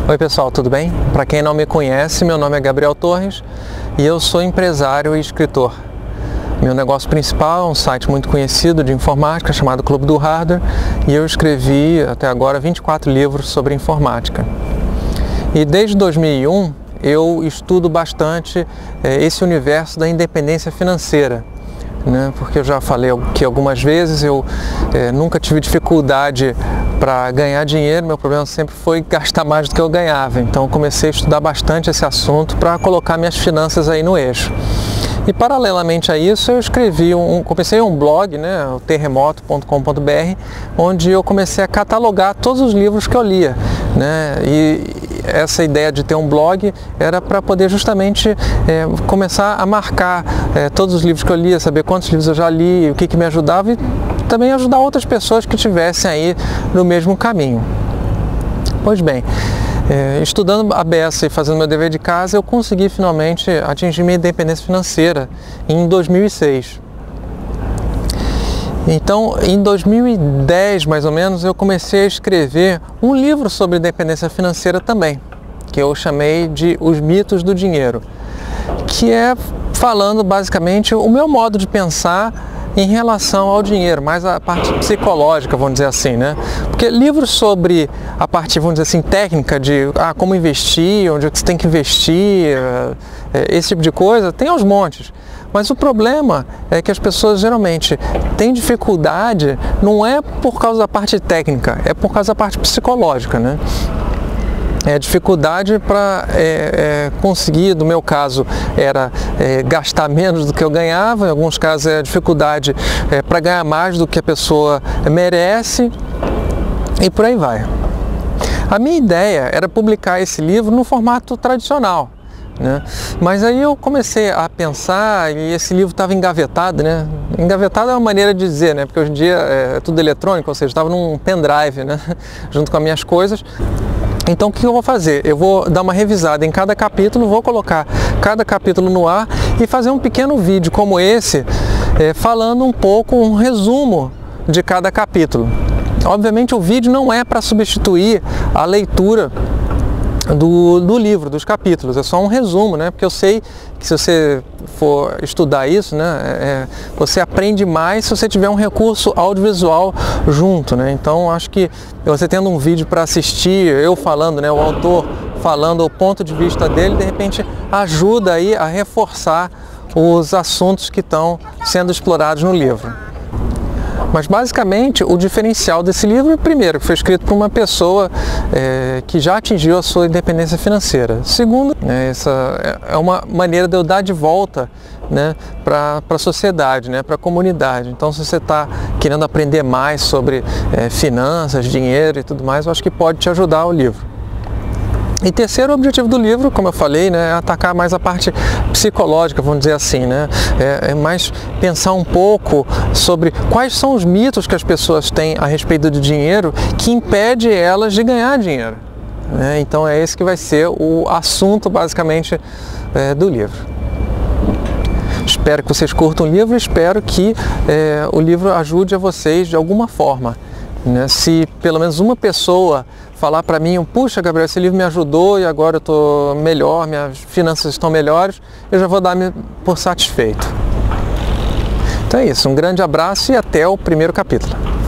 Oi pessoal, tudo bem? Para quem não me conhece, meu nome é Gabriel Torres e eu sou empresário e escritor. Meu negócio principal é um site muito conhecido de informática chamado Clube do Hardware e eu escrevi até agora 24 livros sobre informática. E desde 2001 eu estudo bastante esse universo da independência financeira, né? Porque eu já falei que algumas vezes eu nunca tive dificuldade para ganhar dinheiro, meu problema sempre foi gastar mais do que eu ganhava. Então comecei a estudar bastante esse assunto para colocar minhas finanças aí no eixo. E paralelamente a isso eu comecei um blog, né, o terremoto.com.br, onde eu comecei a catalogar todos os livros que eu lia, né? E essa ideia de ter um blog era para poder justamente começar a marcar todos os livros que eu lia, saber quantos livros eu já li, o que me ajudava e também ajudar outras pessoas que estivessem aí no mesmo caminho. Pois bem, estudando a beça e fazendo meu dever de casa, eu consegui finalmente atingir minha independência financeira em 2006. Então, em 2010, mais ou menos, eu comecei a escrever um livro sobre independência financeira também, que eu chamei de Os Mitos do Dinheiro, que é falando basicamente o meu modo de pensar em relação ao dinheiro, mais a parte psicológica, vamos dizer assim, né? Porque livros sobre a parte, vamos dizer assim, técnica de como investir, onde você tem que investir, esse tipo de coisa, tem aos montes. Mas o problema é que as pessoas geralmente têm dificuldade, não é por causa da parte técnica, é por causa da parte psicológica, né? Dificuldade para conseguir, no meu caso, era gastar menos do que eu ganhava, em alguns casos é dificuldade para ganhar mais do que a pessoa merece e por aí vai. A minha ideia era publicar esse livro no formato tradicional, né? Mas aí eu comecei a pensar e esse livro estava engavetado, né? Engavetado é uma maneira de dizer, né? Porque hoje em dia é tudo eletrônico, ou seja, estava num pendrive, né? Junto com as minhas coisas. Então o que eu vou fazer? Eu vou dar uma revisada em cada capítulo, vou colocar cada capítulo no ar e fazer um pequeno vídeo como esse, falando um pouco, um resumo de cada capítulo. Obviamente o vídeo não é para substituir a leitura do livro, dos capítulos, é só um resumo, né? Porque eu sei que se você for estudar isso, né, você aprende mais se você tiver um recurso audiovisual junto, né? Então acho que você tendo um vídeo para assistir, eu falando, né, o autor falando o ponto de vista dele, de repente ajuda aí a reforçar os assuntos que estão sendo explorados no livro. Mas basicamente o diferencial desse livro, primeiro, que foi escrito por uma pessoa que já atingiu a sua independência financeira. Segundo, essa é uma maneira de eu dar de volta, né, para a sociedade, né, para a comunidade. Então se você está querendo aprender mais sobre finanças, dinheiro e tudo mais, eu acho que pode te ajudar o livro. E terceiro objetivo do livro, como eu falei, né, é atacar mais a parte psicológica, vamos dizer assim, né? É mais pensar um pouco sobre quais são os mitos que as pessoas têm a respeito do dinheiro que impede elas de ganhar dinheiro, né? Então é esse que vai ser o assunto, basicamente, do livro. Espero que vocês curtam o livro, espero que o livro ajude a vocês de alguma forma, né? Se pelo menos uma pessoa falar para mim, puxa Gabriel, esse livro me ajudou e agora eu estou melhor, minhas finanças estão melhores, eu já vou dar-me por satisfeito. Então é isso, um grande abraço e até o primeiro capítulo.